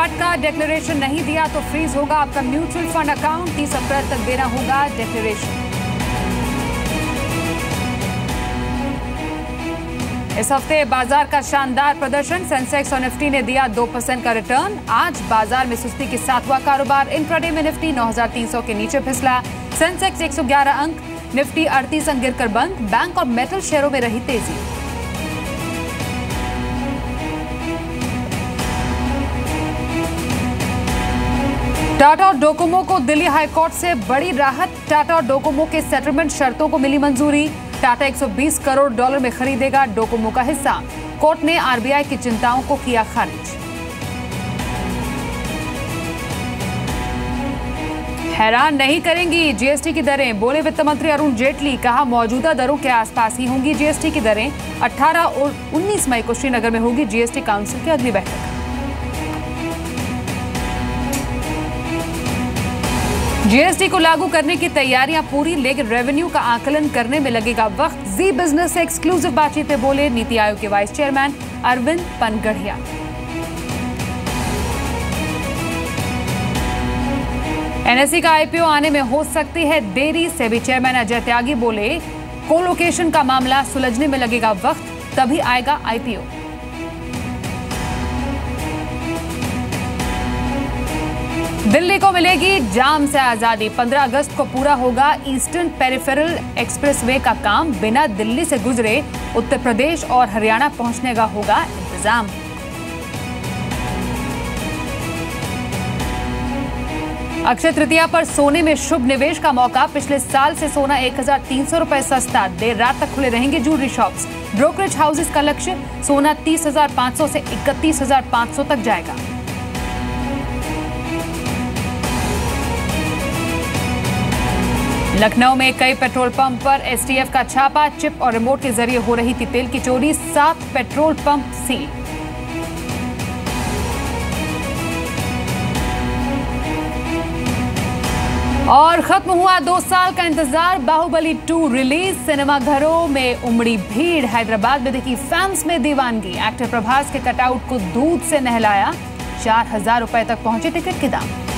फैटका declaration नहीं दिया तो फ्रीज होगा आपका म्यूचुअल फंड अकाउंट। 30 अप्रैल तक देना होगा डिक्लेरेशन। इस हफ्ते बाजार का शानदार प्रदर्शन। सेंसेक्स और निफ्टी ने दिया 2% का रिटर्न। आज बाजार में सुस्ती के सातवां कारोबार। इंट्राडे में निफ्टी 9,300 के नीचे फिसला। सेंसेक्स 111 अंक, निफ्टी 38 अंक गिरकर बंद। बैंक और मेटल शेयरों में रही तेजी। टाटा और डोकोमो को दिल्ली हाईकोर्ट से बड़ी राहत। टाटा और डोकोमो के सेटलमेंट शर्तों को मिली मंजूरी। टाटा $120 करोड़ में खरीदेगा डोकोमो का हिस्सा। कोर्ट ने आरबीआई की चिंताओं को किया खारिज। हैरान नहीं करेंगी जीएसटी की दरें, बोले वित्त मंत्री अरुण जेटली। कहा मौजूदा दरों के आसपास ही होंगी जीएसटी की दरें। 18 और 19 मई को श्रीनगर में होगी जीएसटी काउंसिल की अगली बैठक। जीएसटी को लागू करने की तैयारियां पूरी, लेकिन रेवेन्यू का आकलन करने में लगेगा वक्त। जी बिजनेस से एक्सक्लूसिव बातचीत में बोले नीति आयोग के vice chairman Arvind Panagariya. NSE का आईपीओ आने में हो सकती है देरी। सेबी चेयरमैन अजय त्यागी बोले कोलोकेशन का मामला सुलझने में लगेगा वक्त, तभी आएगा आईपीओ। दिल्ली को मिलेगी जाम से आजादी। 15 अगस्त को पूरा होगा ईस्टर्न पेरिफेरल एक्सप्रेसवे का काम। बिना दिल्ली से गुजरे उत्तर प्रदेश और हरियाणा पहुंचने का होगा इंतजाम। अक्षय तृतीया पर सोने में शुभ निवेश का मौका। पिछले साल से सोना 1,300 रुपए सस्ता। देर रात तक खुले रहेंगे ज्वेलरी शॉप्स। ब्रोकरेज हाउसेस का लक्ष्य सोना 30,500 से 31,500 तक जाएगा। लखनऊ में कई पेट्रोल पंप पर एसटीएफ का छापा। चिप और रिमोट के जरिए हो रही थी तेल की चोरी। 7 पेट्रोल पंप सील। और खत्म हुआ 2 साल का इंतजार। बाहुबली 2 रिलीज। सिनेमाघरों में उमड़ी भीड़। हैदराबाद में देखी फैंस में दीवानगी। एक्टर प्रभास के कटआउट को दूध से नहलाया। 4,000 रुपए तक पहुंचे टिकट के दाम।